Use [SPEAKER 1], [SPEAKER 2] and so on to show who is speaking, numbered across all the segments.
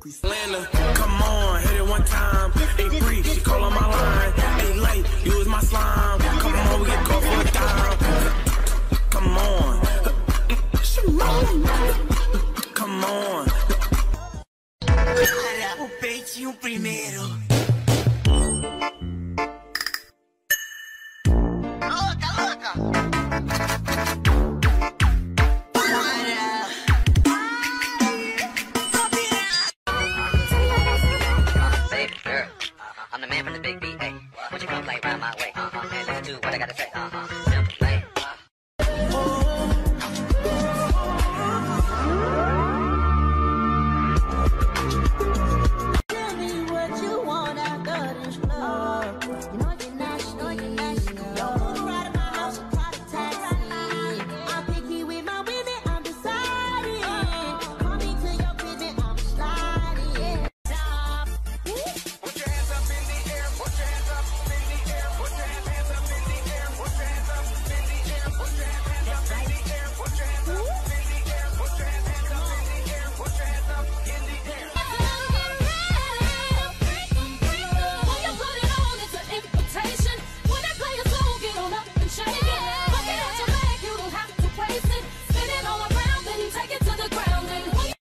[SPEAKER 1] Lena, come on, hit it one time. Hey, free, she call on my line. Hey, late, use my slime. Come on, we get caught for a dime. Come on. Come on.
[SPEAKER 2] Para o peitinho primeiro. Louca, louca.
[SPEAKER 3] I'm the man from the big beat, hey. Won't you come play round my way? And listen to what I gotta say, Simple play.
[SPEAKER 4] Tell me what you want after this love. You know you're not, Don't move right in my house, try to taxi. I'm picky with my women, I'm deciding. Call me to your crib and I'm sliding. Stop.
[SPEAKER 1] Put your hands up in the air, put your hands up in the air, put your hands up in the air, put your hands up in the air, put your hands up in the air, put your hands up in the air, put your hands up in the air, put your hands up in the air.
[SPEAKER 4] When you put it on, it's an invitation. When I play a song, get on up and shake it. Look it at your back, you don't have to waste it. Spin it all around, then you take it to the ground. And when you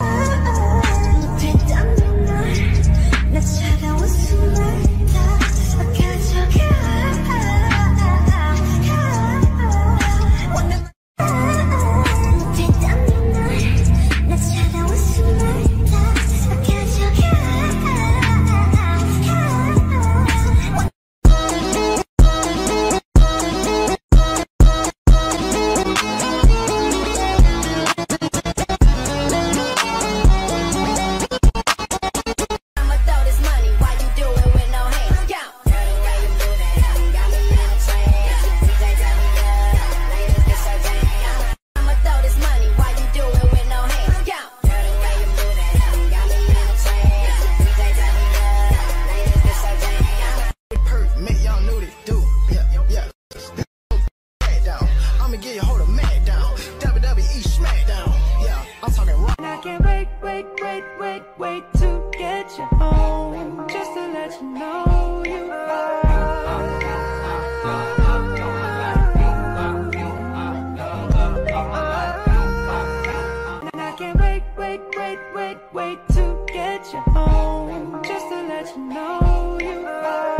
[SPEAKER 5] wait to get you home, just to let you know you are. And I can't wait to get you home, just to let you know you are.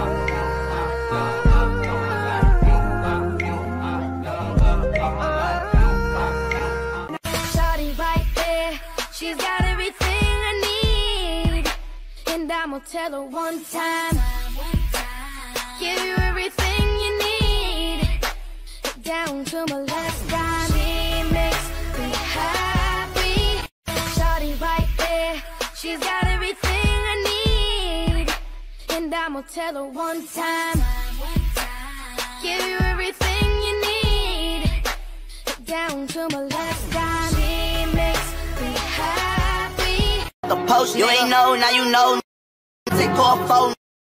[SPEAKER 4] Shawty right there, she's got everything I need. And I'ma tell her one time, give you everything you need, down to my last dime. She makes me happy. Shawty right there, she's got everything I need. And I'ma tell her one time, give you everything you need, down to my last dime. She makes me happy.
[SPEAKER 2] The post, you ain't know, now you know. Take off phone.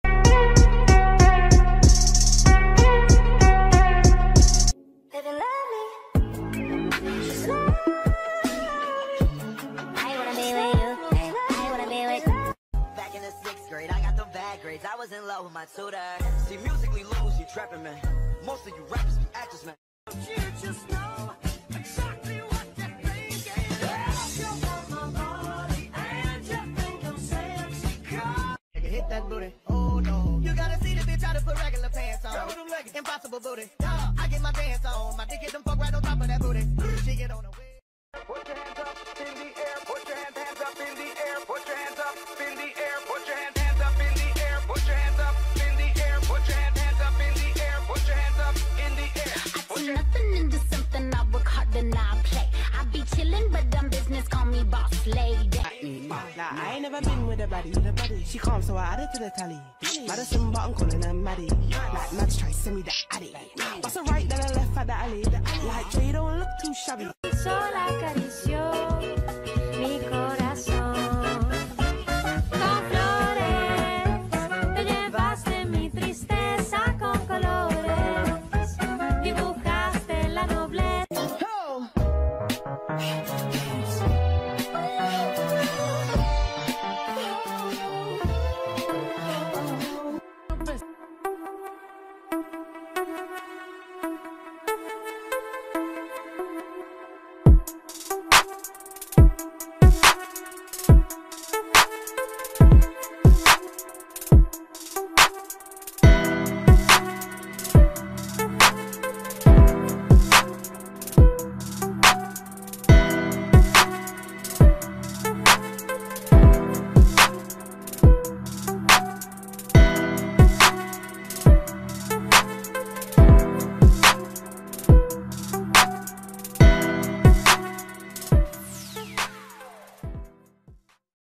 [SPEAKER 3] Back in the 6th grade, I got them bad grades. I was in love with my tutor. See, musically loose, you trapping, man. Most of you rappers be actors, man.
[SPEAKER 1] You just know exactly what you're thinking. You want my body and you think I'm sexy.
[SPEAKER 2] Hit that booty, oh no. You gotta see the bitch out of put regular pants on. Impossible booty. I get my dance on. My dick hit them fuck right on top of that booty. She get on the way.
[SPEAKER 1] Put your hands up in the air, put your hands up in the air, put your hands up in the air, put your hands up in the air, put your hands up in the air, put your hands up in the air, put your hands up in the air.
[SPEAKER 4] I turn nothing into something, I work hard and I play. I be chillin', but dumb business, call me boss lady.
[SPEAKER 5] Nah, I ain't never been with a baddie. She calm, so I added to the tally. Madison, but I'm calling her Maddie. Like Madge try to send me the addy. What's a right, then I left at the alley. Like Jay, don't look too shabby.
[SPEAKER 4] So like